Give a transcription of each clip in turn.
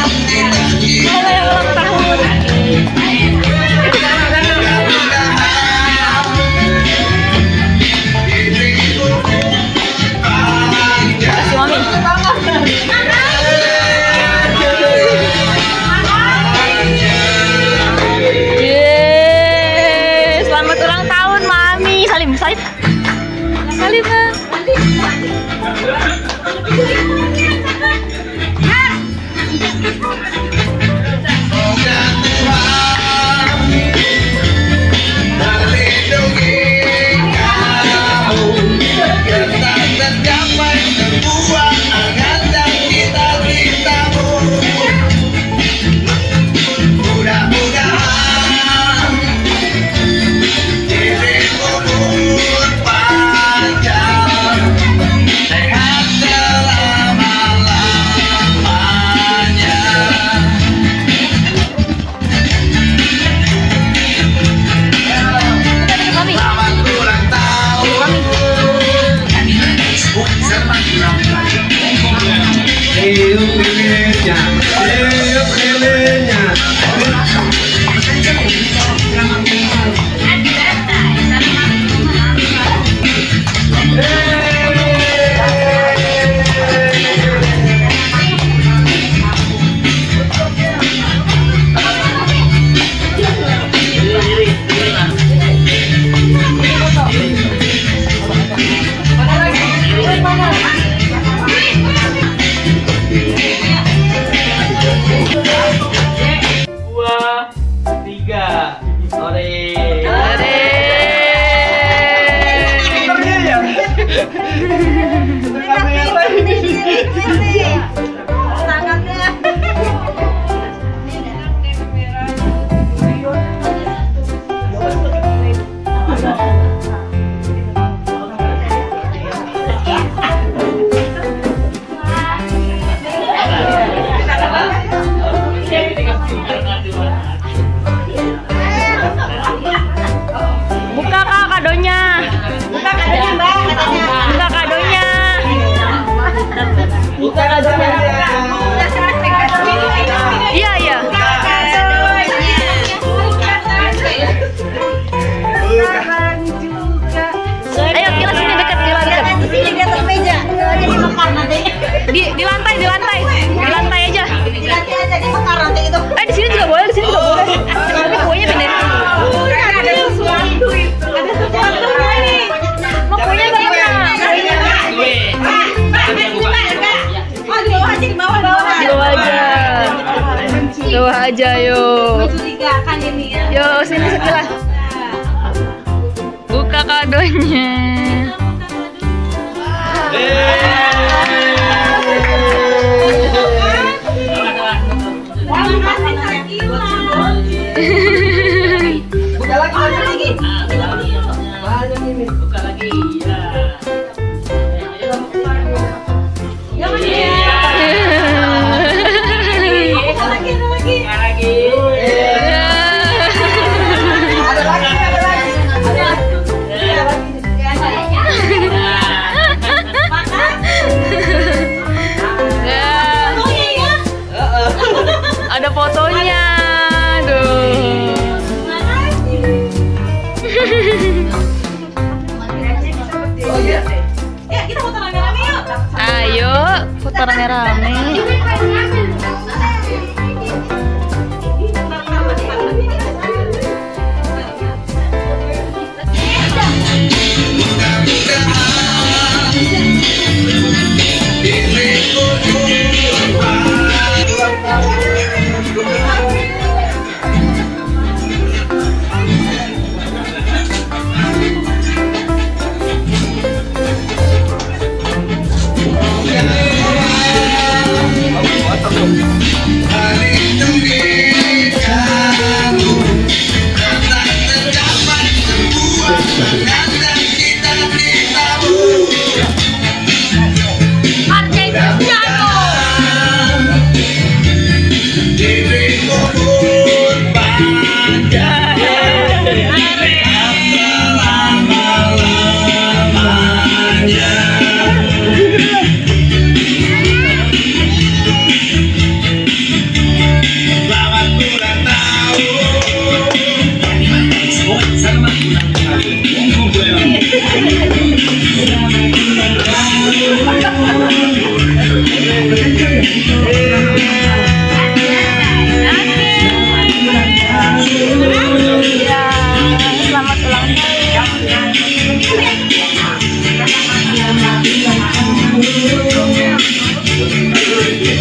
yang ulang tahun. Kasih Mami. Yeay, selamat ulang tahun Mami. Salim, salim. Salim, Bang. Bawah aja yuk. Mencurigakan ini ya. Yuk sini sebelah. Buka kadonya. Buka lagi. Banyak ini. Buka lagi. Ada fotonya, aduh. Ya, kita foto rame-rame yuk. Ayo, foto rame-rame.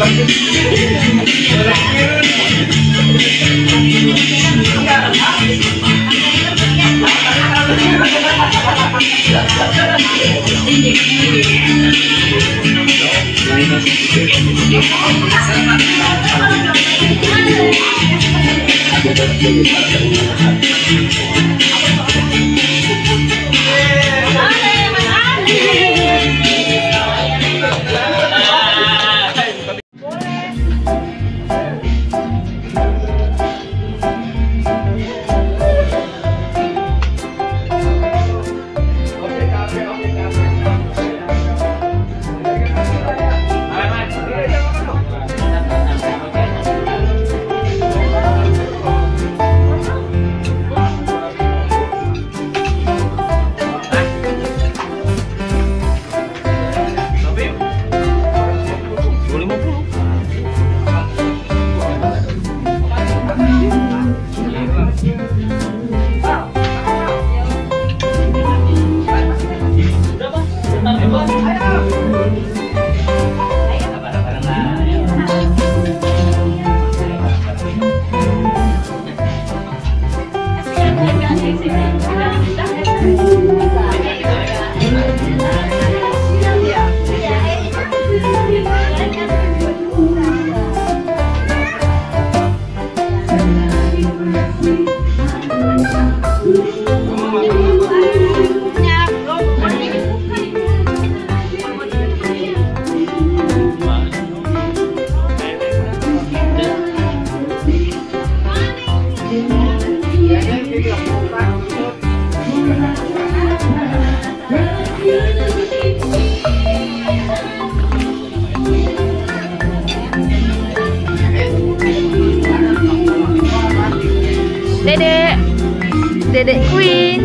Dedek Queen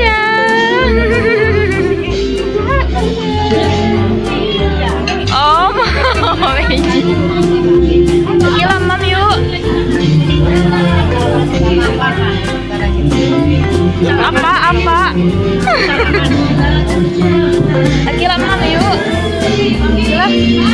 Chan. Oh, gila mam yuk. Apa? Gila mam yuk. Gila.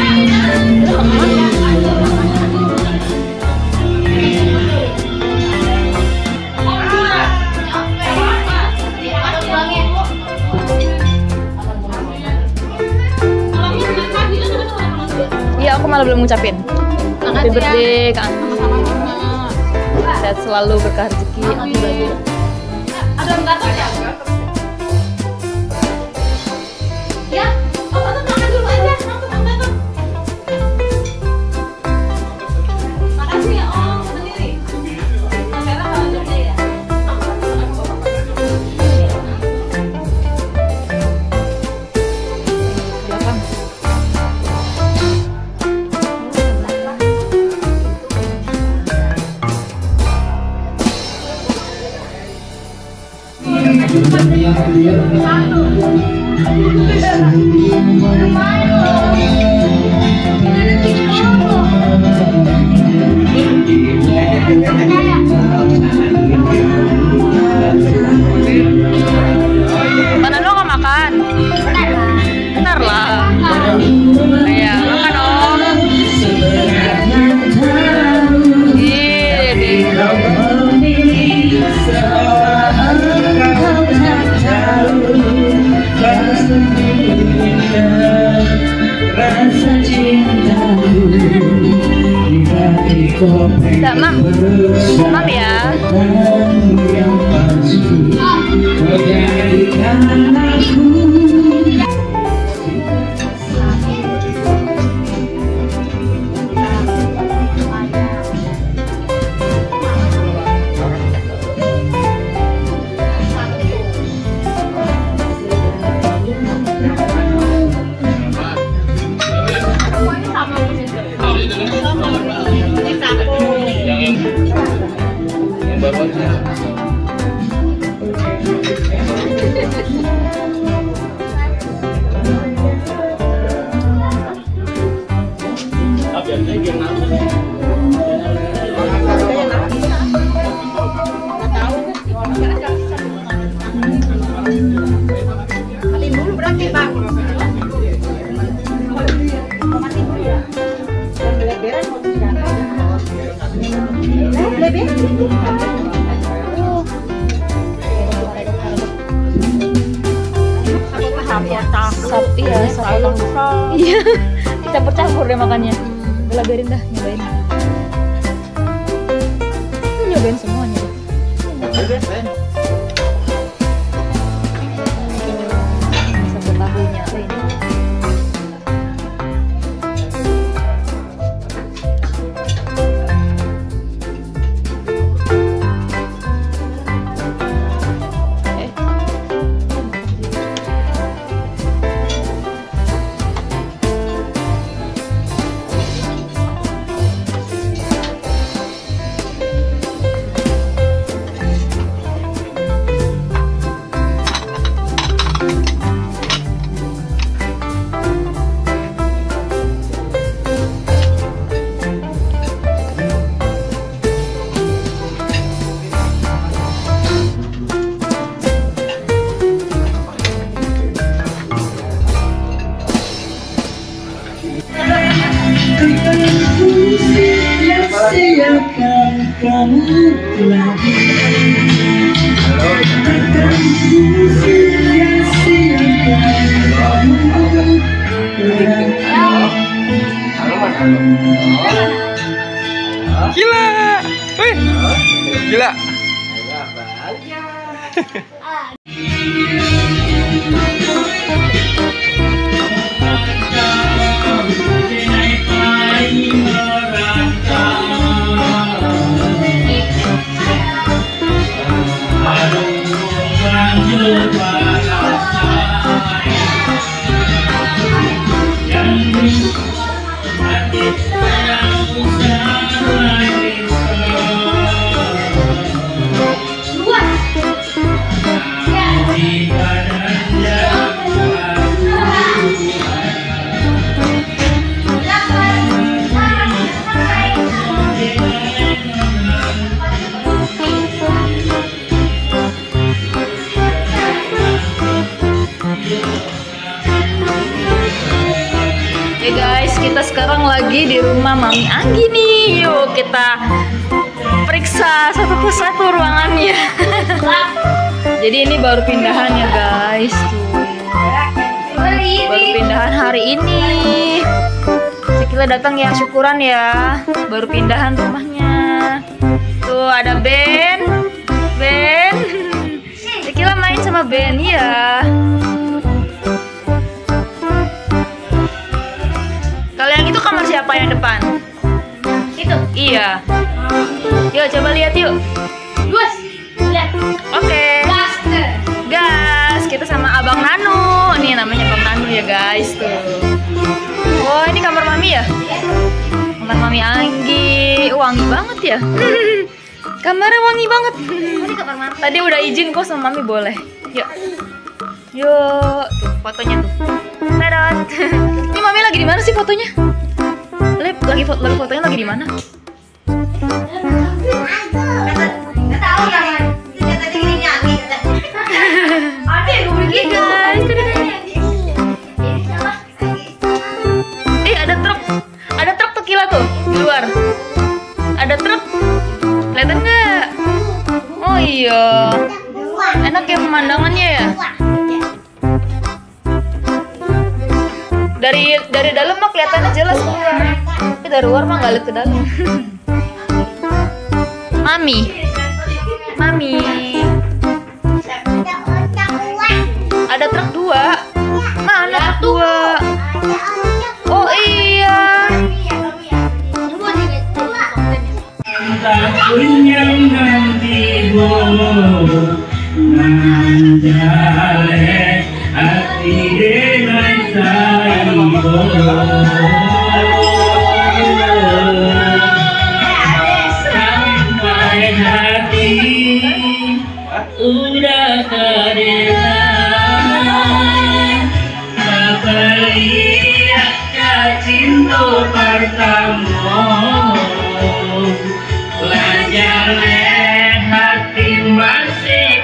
Iya, aku malah belum ngucapin. Happy birthday, Kak. Sehat selalu, berkah rezeki. Ada gatot ya? Ya, Om Gatot makan dulu aja. Om Gatot. Makasih ya Om, sendiri. Kamera kalau gede ya. Belakang. Mana lo nggak makan? Bentar lah. Ya, makan Om. Tidak, mam ya. Dulu berarti Pak. Iya, iya. Kita bercampur deh makannya. Udah biarin dah, nyobain. Nyobain semuanya. Ben. Sambal tahunya ini. Siapkan kamu lagi. Gila. Wih. Gila. Ya guys, kita sekarang lagi di rumah Mami Anggi nih. Yuk kita periksa satu persatu ruangannya. Jadi ini baru pindahan ya guys. Tuh. Baru pindahan hari ini. Sekila datang ya, syukuran ya. Baru pindahan rumahnya. Tuh ada Ben. Sekila main sama Ben ya. Kalau yang itu kamar siapa yang depan? Itu? Iya. Yuk coba lihat yuk. Gus, lihat. Oke. Gas. Kita sama Abang Nanu. Ini namanya Abang Nanu ya guys tuh. Oh ini kamar Mami ya? Kamar Mami Anggi. Wangi banget ya. Kamarnya wangi banget. Ini kamar Mami. Tadi udah izin kok sama Mami boleh. Yuk. Yuk, tuh fotonya tuh. Tadot. Ini Mami lagi di mana sih fotonya? Lagi fotonya lagi di mana? Nggak tahu ya kan. Dia tadi gini nyanyi. Ada yang gue Iya guys. Ada truk tuh Kila tuh di luar. Ada truk. Kelihatan nggak? Oh iya. Enak ya pemandangannya ya. Dari dalam mah kelihatannya jelas keluar. Tapi dari luar mah nggak lihat ke dalam. Mami. Ada truk 2. Mana truk 2? Oh iya. Tahun yang nanti nanjale hati dengan saibo sampai hati udah terdengar lihat cinta pertama belajar hati masih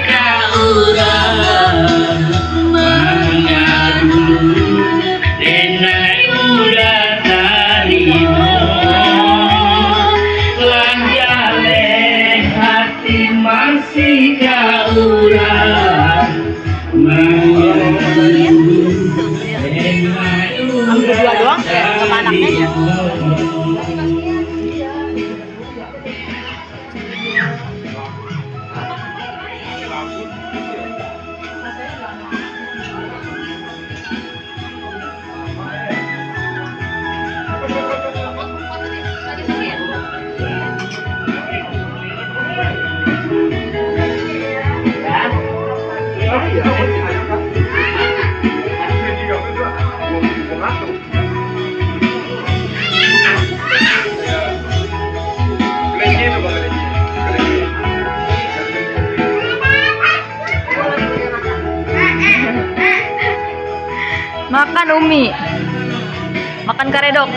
Makan Umi. Makan karedok.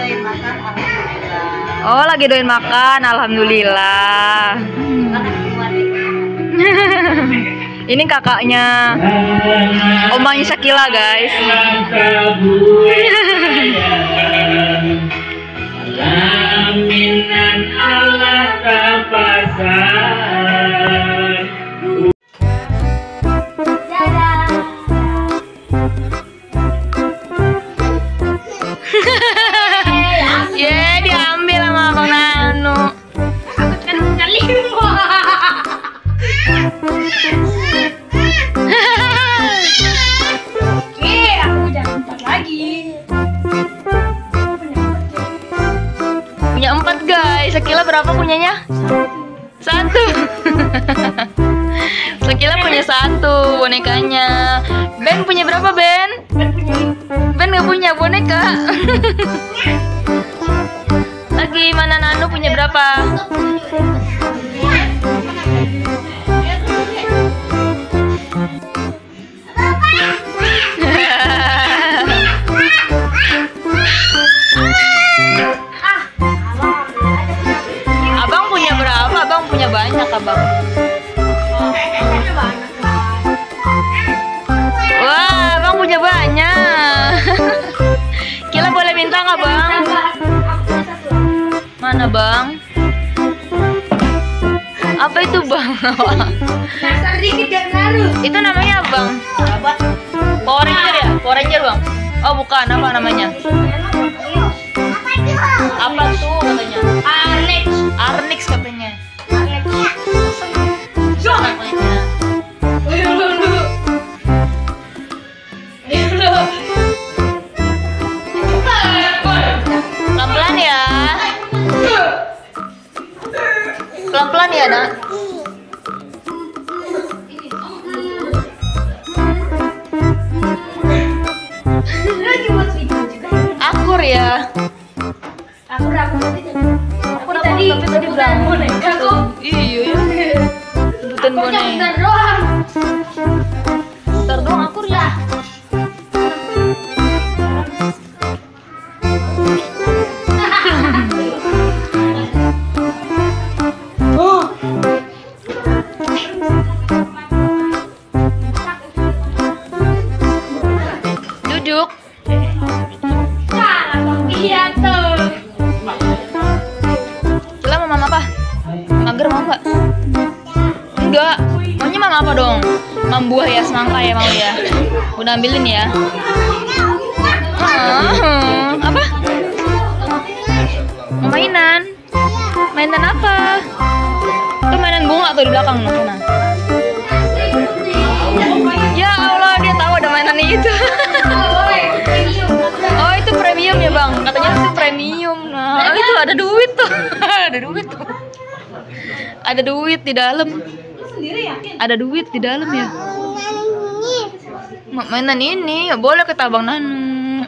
Oh, lagi doain makan. Alhamdulillah. Ini kakaknya omanya Shakila, guys. Laminan Allah tapasar. Ye, diambil sama Abang Nanu. Aku kan sekali. Aku jangan lagi. Punya 4, guys. Shakila berapa punyanya? 1. Shakila punya 1 bonekanya. Ben punya berapa, Ben? Ben nggak punya boneka. Lagi mana Nanu punya berapa? Abang punya berapa? Abang punya banyak, Abang. Wah, Abang punya banyak. Kila boleh minta nggak, Bang? Mana, Bang? Apa itu, Bang? Dasar dikit dan ngaruh. Itu namanya apa, Bang? Power Ranger ya? Power Ranger, Bang? Oh, bukan. Apa namanya? Apa tuh katanya? Arnix katanya. Pelan-pelan ya. Pelan-pelan ya, Nak. Akur ya. Aku tadi bukan boneka kok. Iya ya. Bukan boneka. Bentar doang akur ya. Duduk. Iya tuh. Cila mau mama apa? Mager mau nggak? Enggak. Maunya mama apa dong? Mam buah ya, semangka ya mau ya. Udah ambilin ya. Apa? Mau mainan? Mainan apa? Tuh mainan bunga tuh di belakang sana. Ya Allah, dia tahu ada mainan itu. Oh, itu premium ya, Bang? Katanya itu premium. Nah, itu ada duit tuh. Ada duit tuh. Ada duit di dalam. Ada duit di dalam ya. Mainan ini ya boleh kata Abang Nanu.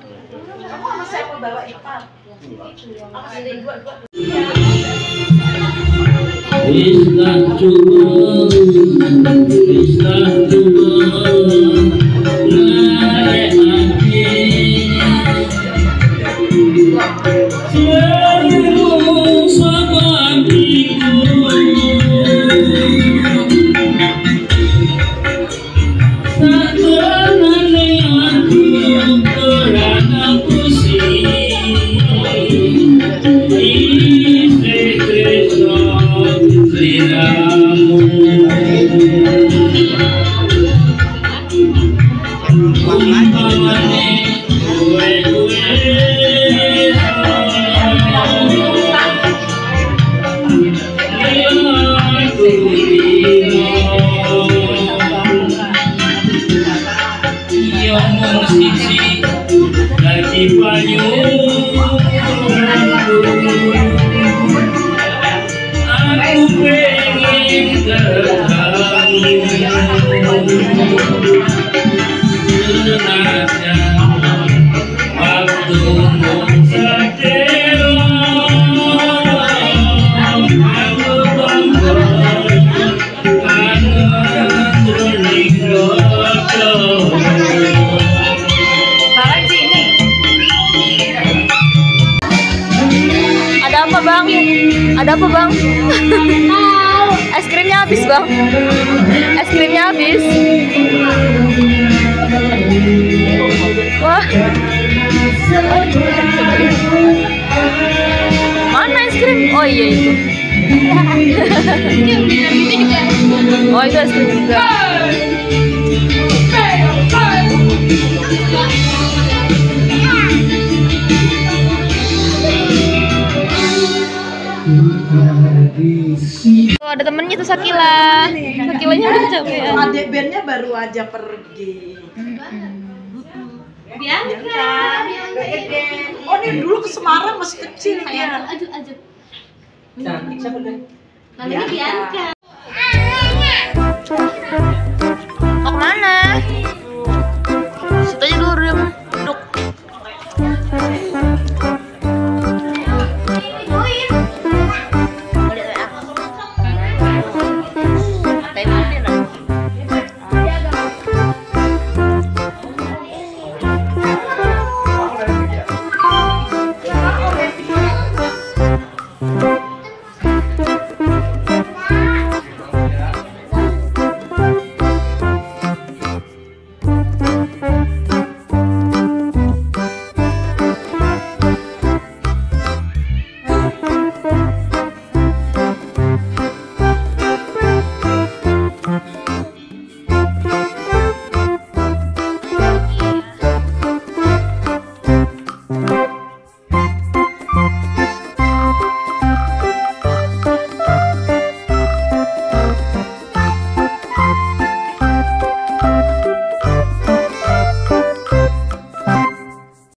Aku pengen ketemu apa bang? Ada apa bang? Es krimnya habis bang. Es krimnya habis. Wah. Mana es krim? Oh iya itu. Oh itu es krim juga. Oh, ada temennya tuh Sakila. Sakilanya udah kecapean. Adik bandnya baru aja pergi. Bianca. Oh ini dulu ke Semarang masih kecil ya. Cantik siapa deh? Namanya Bianca. Mau kemana?